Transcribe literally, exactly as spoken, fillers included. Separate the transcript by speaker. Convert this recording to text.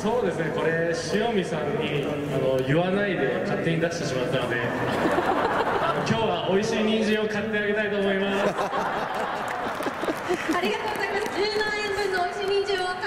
Speaker 1: そうですね、これ塩見さんにあの言わないで勝手に出してしまったのであの今日は美味しい人参を買ってあげたいと思います。
Speaker 2: ありがとう